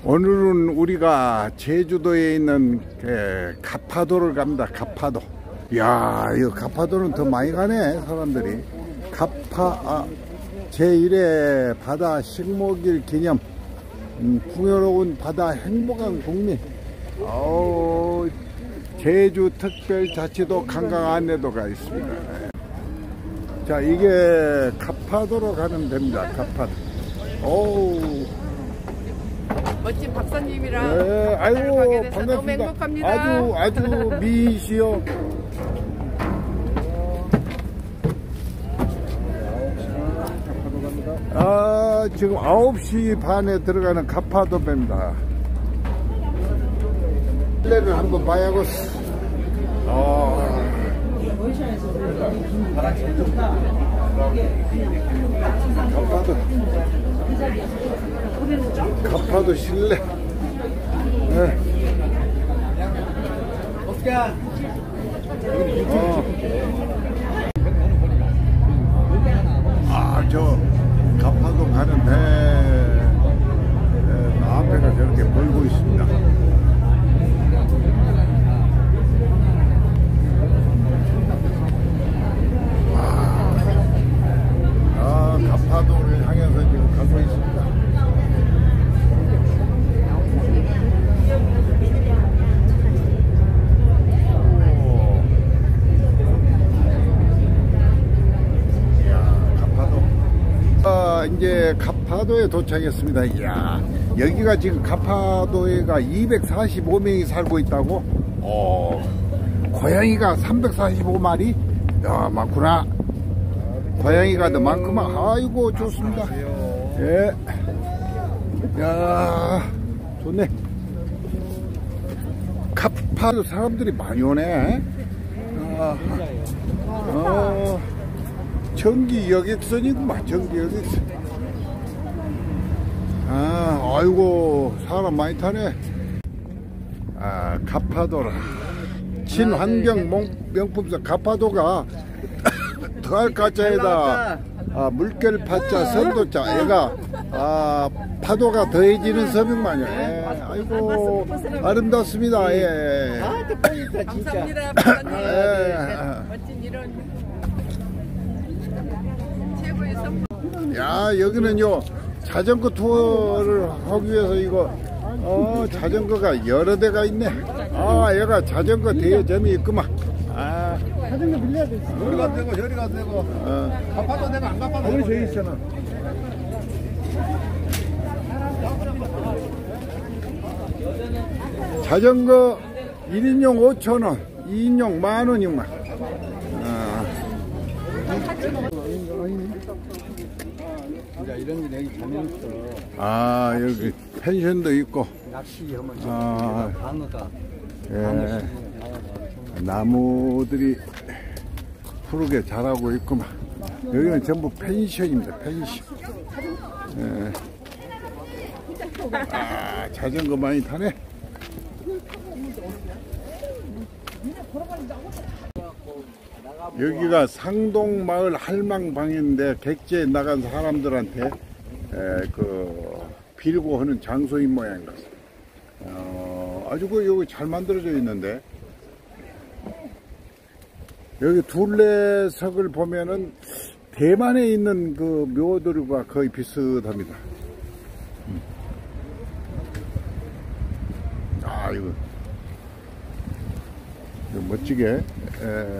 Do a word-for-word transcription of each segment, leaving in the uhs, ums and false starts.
오늘은 우리가 제주도에 있는 그 가파도를 갑니다. 가파도. 이야, 이 가파도는 더 많이 가네, 사람들이. 가파, 아, 제일 회 바다 식목일 기념. 음, 풍요로운 바다 행복한 국민. 어우, 제주특별자치도 관광 안내도가 있습니다. 자, 이게 가파도로 가면 됩니다. 가파도. 어우. 멋진 박사님이랑 네, 아이고 반갑습니다. 너무 행복합니다. 아주 아주 미이시여. 아, 지금 아홉 시 반에 들어가는 가파도배입니다. 실내를 한번 봐야겠어. 아. 가파도. 가파도 실내. 네. 어. 아, 저 가파도 가는 배 앞에가 저렇게 보이고 있습니다. 아, 가파도를 향해서 지금 가고 있습니다. 이제 가파도에 도착했습니다. 이야, 여기가 지금 가파도에가 이백사십오 명이 살고 있다고? 어, 고양이가 삼백사십오 마리? 야, 많구나. 고양이가 더 많구만. 아이고, 좋습니다. 예. 야, 좋네. 가파도 사람들이 많이 오네. 아, 어. 전기 여객선이구만. 전기 여객선. 아, 아이고, 사람 많이 타네. 아, 가파도라. 친환경 명품사 가파도가 더할가짜에다 아, 물결 파자 선도자. 얘가 아, 파도가 더해지는 서명만이야. 예, 아이고, 아름답습니다. 예. 아, 덕분이다, 진짜. 감사합니다, 박사님. 예. 멋진 이런. 야, 여기는요 자전거 투어를 하기 위해서 이거 어 자전거가 여러 대가 있네. 아, 얘가 자전거 대여점이 있구만. 아, 자전거 빌려야 돼. 여기 가도 되고 저리 가도 되고. 어. 가파도 내가 안 가파도 거기 저기 있잖아. 자전거 일 인용 오천 원, 이 인용 만 원이구만. 아. 이런 게 여기 가면 있어. 아, 여기 펜션도 있고. 낚시하면 아, 방어가. 예. 나무들이 푸르게 자라고 있구만. 여기는 전부 펜션입니다. 펜션. 예. 아, 자전거 많이 타네. 여기가 상동마을 할망방인데 객지에 나간 사람들한테 에, 그 빌고 하는 장소인 모양입니다. 어, 아주 그 여기 잘 만들어져 있는데 여기 둘레석을 보면은 대만에 있는 그 묘들과 거의 비슷합니다. 음. 아, 이거, 이거 멋지게. 에.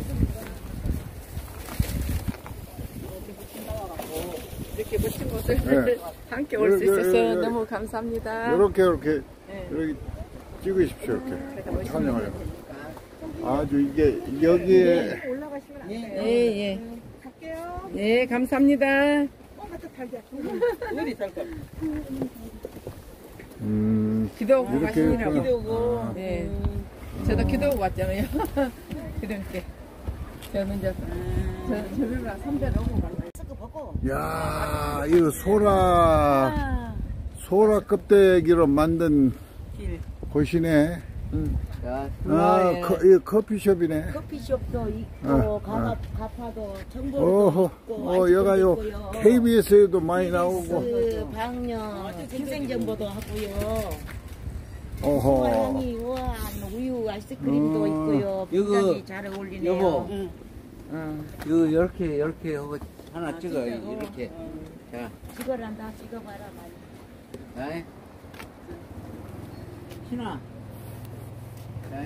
이렇게 멋진 곳을 네. 함께 올 수 있어서 네, 네, 네. 너무 감사합니다. 이렇게 이렇게 네. 이렇게 찍으십시오. 이렇게 촬영하려. 아주 이게 여기에 예, 예. 갈게요. 예, 감사합니다. 음, 기도하고 이렇게 가시느라고. 기도하고. 아. 네. 저도 기도하고 왔잖아요. 기도할게. 저는 이제 저 저희가 선배 너무 갈라요. 야, 이거 소라 소라 껍데기로 만든 길. 곳이네. 응. 자, 아, 중화에 커, 이 커피숍이네. 커피숍도 있고 어, 가파, 어. 가파도 청보도 어허, 있고 어, 여가요. 있고요. 케이비에스에도 많이 나오고. 그 방역 기생정보도 하고요. 어허. 소화향이 우아한 우유 아이스크림도 음. 있고요. 이거, 굉장히 잘 어울리네요. 여보. 응. 응. 이거 이렇게 이렇게 하고 하나 아, 찍어 찍어. 이렇게. 자, 찍어란다 찍어봐라 많이. 자, 신아. 자,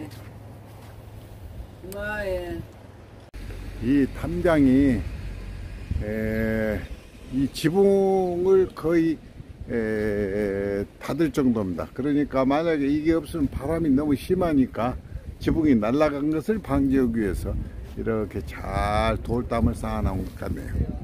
중화에 이 탐장이 에, 이 지붕을 거의 에, 닫을 정도입니다. 그러니까 만약에 이게 없으면 바람이 너무 심하니까 지붕이 날아간 것을 방지하기 위해서 이렇게 잘 돌담을 쌓아놓은 것 같네요.